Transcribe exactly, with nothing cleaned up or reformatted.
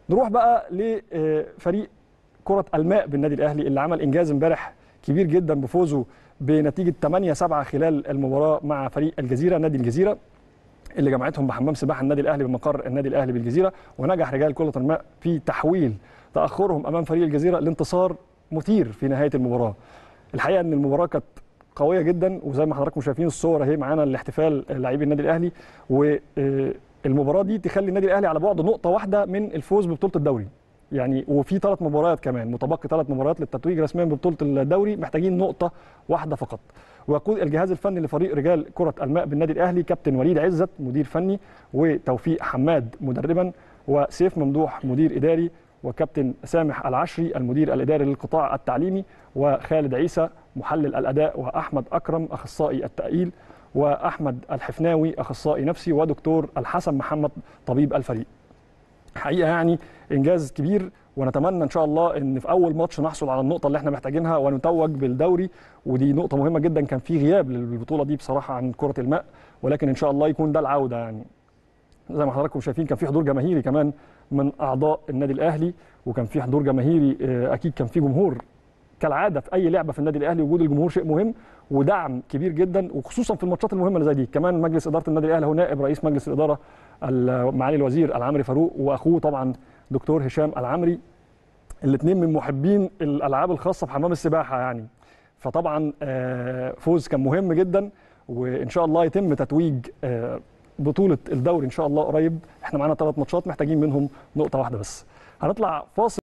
نروح بقى لفريق كرة الماء بالنادي الاهلي اللي عمل انجاز امبارح كبير جدا بفوزه بنتيجه ثمانية سبعة خلال المباراه مع فريق الجزيره، نادي الجزيره اللي جمعتهم بحمام سباحه النادي الاهلي بمقر النادي الاهلي بالجزيره. ونجح رجال كرة الماء في تحويل تاخرهم امام فريق الجزيره لانتصار مثير في نهايه المباراه. الحقيقه ان المباراه كانت قويه جدا، وزي ما حضراتكم شايفين الصور اهي معانا الاحتفال لاعبي النادي الاهلي، والمباراه دي تخلي النادي الاهلي على بعد نقطه واحده من الفوز ببطوله الدوري. يعني وفي ثلاث مباريات كمان، متبقي ثلاث مباريات للتتويج رسميا ببطوله الدوري، محتاجين نقطه واحده فقط. ويقود الجهاز الفني لفريق رجال كره الماء بالنادي الاهلي كابتن وليد عزت مدير فني، وتوفيق حماد مدربا، وسيف ممدوح مدير اداري، وكابتن سامح العشري المدير الاداري للقطاع التعليمي، وخالد عيسى محلل الاداء، واحمد اكرم اخصائي التاهيل، واحمد الحفناوي اخصائي نفسي، ودكتور الحسن محمد طبيب الفريق. حقيقه يعني انجاز كبير، ونتمنى ان شاء الله ان في اول ماتش نحصل على النقطه اللي احنا محتاجينها ونتوج بالدوري، ودي نقطه مهمه جدا. كان في غياب للبطوله دي بصراحه عن كره الماء، ولكن ان شاء الله يكون ده العوده. يعني زي ما حضراتكم شايفين كان في حضور جماهيري كمان من اعضاء النادي الاهلي، وكان في حضور جماهيري، اكيد كان في جمهور كالعاده في اي لعبه في النادي الاهلي، وجود الجمهور شيء مهم ودعم كبير جدا، وخصوصا في الماتشات المهمه اللي زي دي. كمان مجلس اداره النادي الاهلي هو نائب رئيس مجلس الاداره معالي الوزير العمري فاروق، واخوه طبعا دكتور هشام العمري، الاثنين من محبين الالعاب الخاصه بحمام السباحه يعني. فطبعا فوز كان مهم جدا، وان شاء الله يتم تتويج بطوله الدوري ان شاء الله قريب. احنا معانا ثلاث ماتشات محتاجين منهم نقطه واحده بس. هنطلع فاصل.